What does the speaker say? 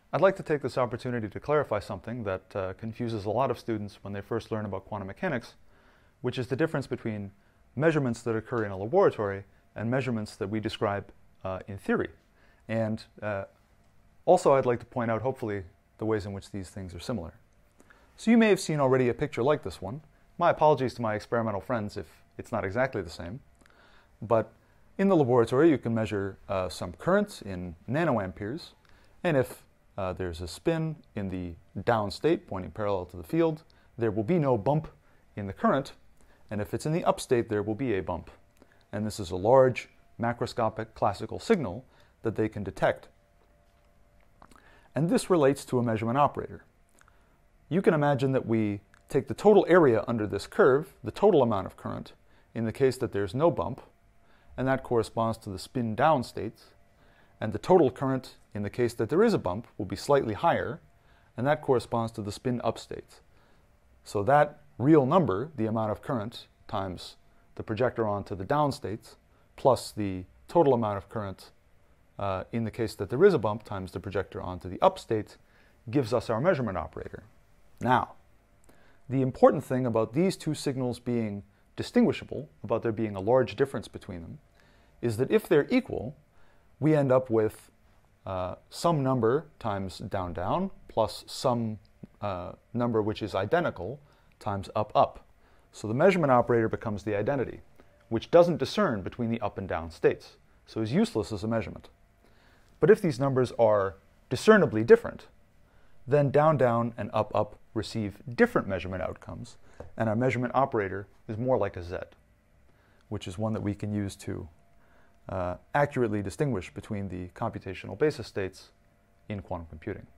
I'd like to take this opportunity to clarify something that confuses a lot of students when they first learn about quantum mechanics, which is the difference between measurements that occur in a laboratory and measurements that we describe in theory. And also I'd like to point out, hopefully, the ways in which these things are similar. So you may have seen already a picture like this one. My apologies to my experimental friends if it's not exactly the same. But in the laboratory, you can measure some current in nanoamperes, and if there's a spin in the down state pointing parallel to the field, there will be no bump in the current, and if it's in the up state, there will be a bump. And this is a large macroscopic classical signal that they can detect. And this relates to a measurement operator. You can imagine that we take the total area under this curve, the total amount of current, in the case that there's no bump, and that corresponds to the spin down states, and the total current in the case that there is a bump will be slightly higher, and that corresponds to the spin up states. So that real number, the amount of current times the projector onto the down states, plus the total amount of current in the case that there is a bump times the projector onto the up states, gives us our measurement operator. Now, the important thing about these two signals being distinguishable, about there being a large difference between them, is that if they're equal, we end up with some number times down down plus some number which is identical times up up. So the measurement operator becomes the identity, which doesn't discern between the up and down states, so is useless as a measurement. But if these numbers are discernibly different, then down down and up up receive different measurement outcomes, and our measurement operator is more like a Z, which is one that we can use to accurately distinguish between the computational basis states in quantum computing.